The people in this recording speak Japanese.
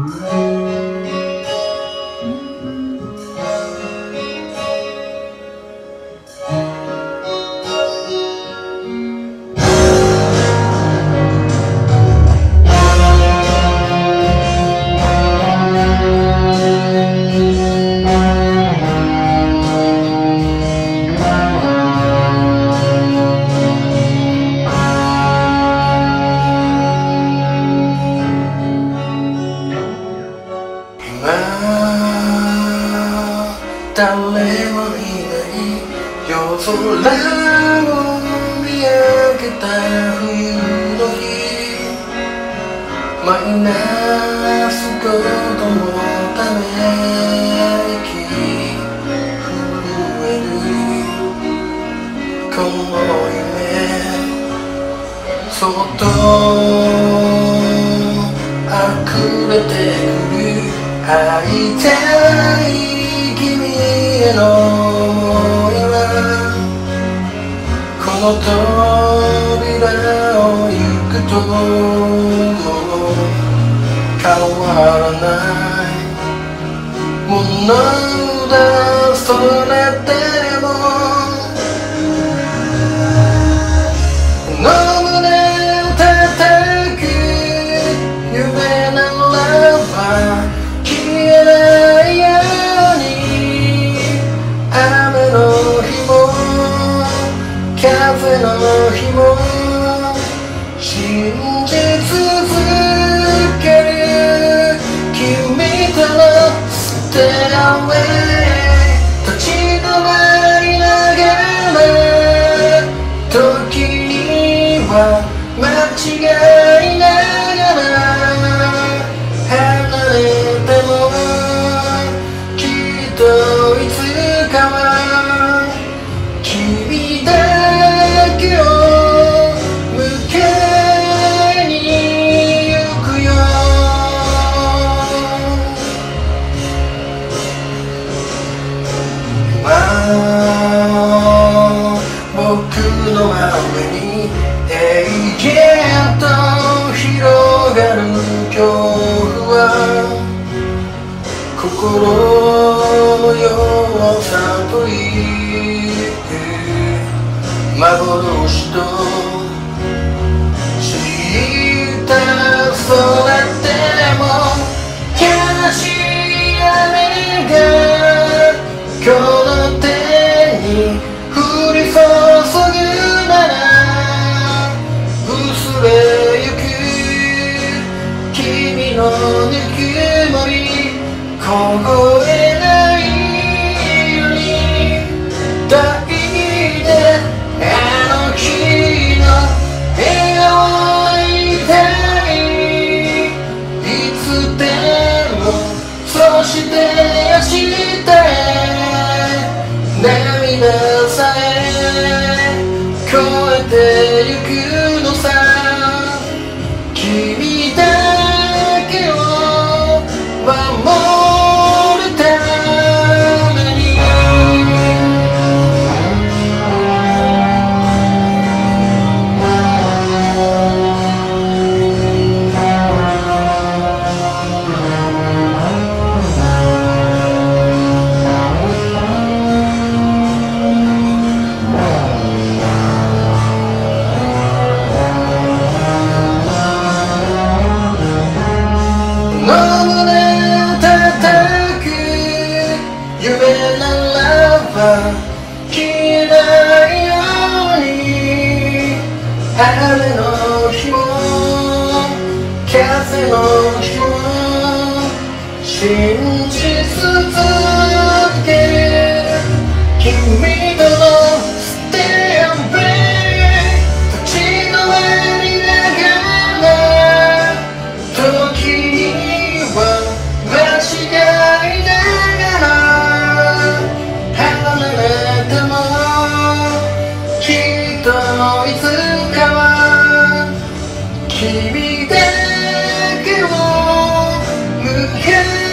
誰もいない夜空を見上げた冬の日、マイナス5度のため息震えるこの夢、そっと溢れてくる会いたい君への想いはこの扉を行くと変わらないものだ。それでも胸を叩く夢ならば消えないように、雨の日も風の日も信じ続ける君とのステアウェイ、立ち止まりながら時には間違いながら離れてもきっといつかは君だけを迎えに行くよ。今僕の周りに永遠と広がる恐怖は心の弱さという幻と知ったそれでも悲しい雨がこの手に降り注ぐなら薄れゆく君のぬくもり凍えないように抱いてあの日の笑顔みたい、いつでもそして明日へ涙さえ越えてゆくのさ、君だけを守るために。夢ならば消えないように、雨の日も風の日も信じ続ける君とのステアウェイ、立ち止まりながら時には間違いながらいつかは君だけを迎え